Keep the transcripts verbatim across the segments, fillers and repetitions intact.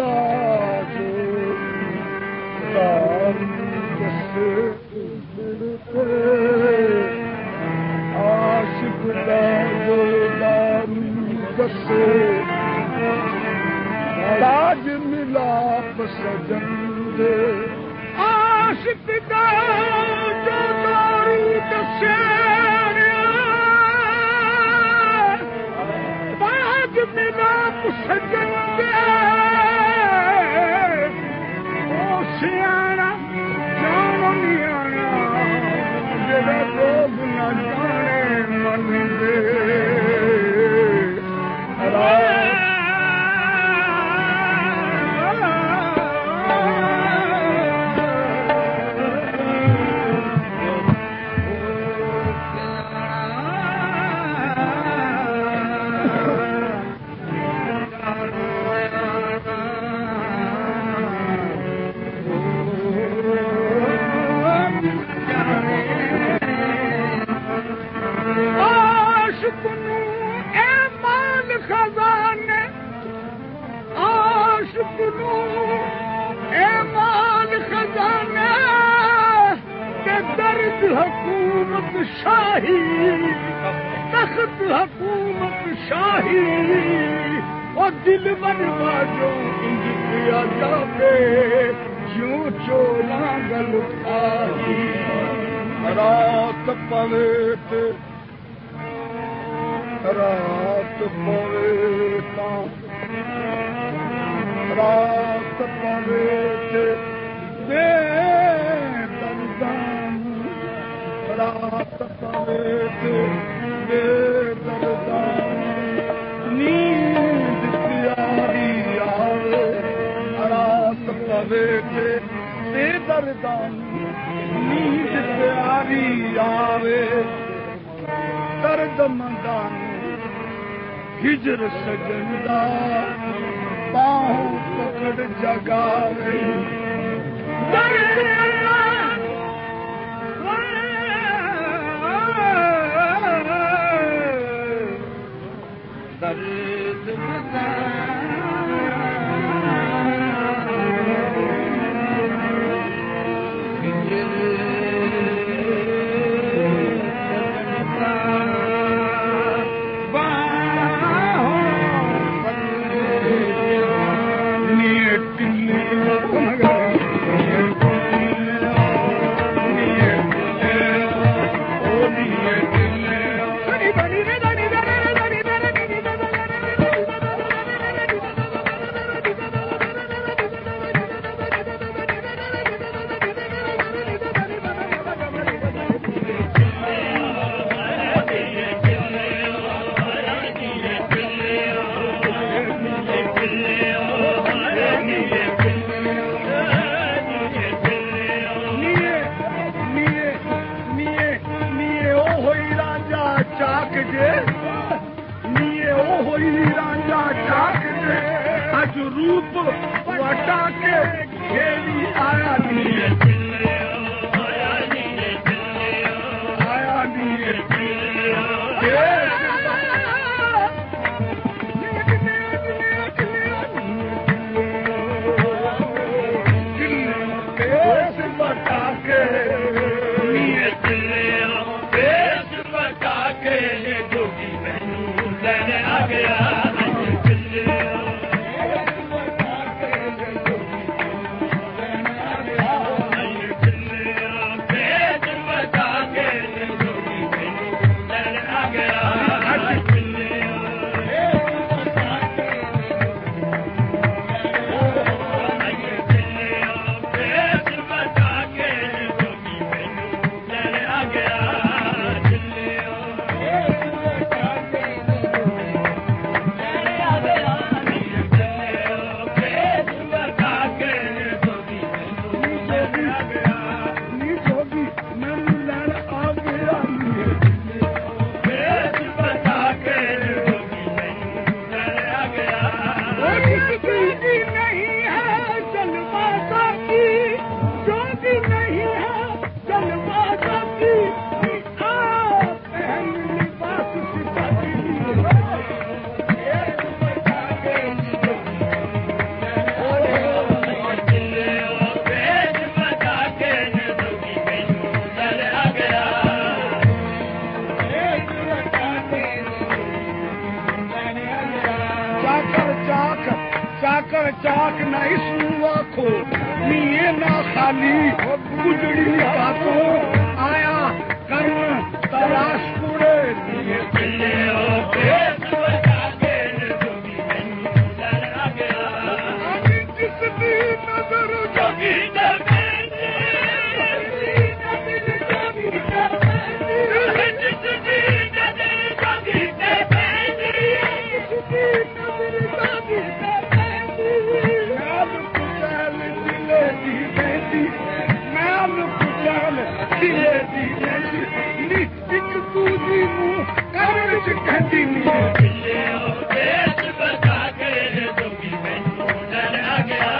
ताज मिलाप सजन दे आशिक दा जो दारू दसे ताज मिलाप सजन दे ओ सियाना जानो नियाना जेड़ा लोग न जाने मन दे हुकूमत शाही तख्त हुकूमत शाही और दिल बनवा जो इंज किया जाते यूं चोला गल खाही रात पवेत रात पवेता रात पवेत दे रात पवेत दे दरदान नींद प्यारी आवे रात पवेत दे दरदान नींद प्यारी आवे दर्द मंदान हिजर सजंदा बाहों पकड़ जगावे दर्द दर्द बता रूप वटा के खेली आया नहीं आया नहीं आया नहीं बता के बता के जोगी मैनू लेने आ गया मजाक ना इसू आखो नीए ना खाली गुजड़ी बातों आया कर्म तलाश पूरे नीए पिले हो पेश बचा के जोगी मैनू लड़ गया जिस दी नजर जोगी कहती बता के जोगी मैनू लड़ गया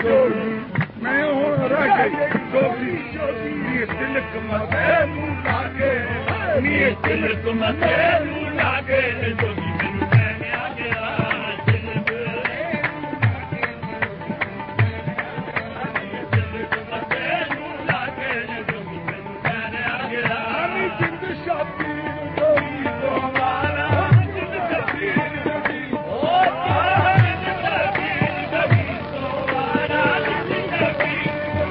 मैं हूँ रह गई जोगी नी तिलक मथे नू लागे नी तिलक मथे नू लागे जोगी मैनू कहने आ गया तिलक तिलक मथे नू लागे जोगी मैनू कहने आ गया नी जिंद शबीर जोगी तुम्हारा जिंद शबीर जोगी ओ जिंद शबीर जोगी तुम्हारा जिंद शबीर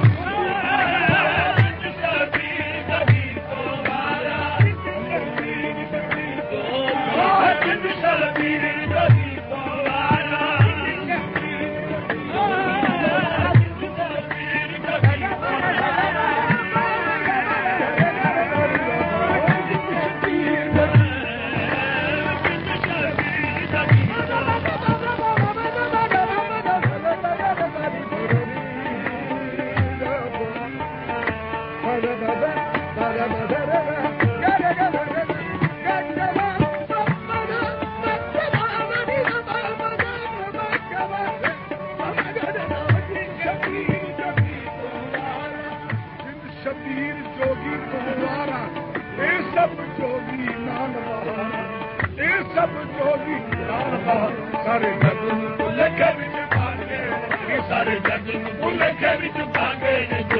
शबीर जोगी तुम्हारा ये सब जोगी नान बहारा ये सब जोगी नान बहारा सारे जग नूं भुल के विच भागे सारे जग नूं भुल के विच भागे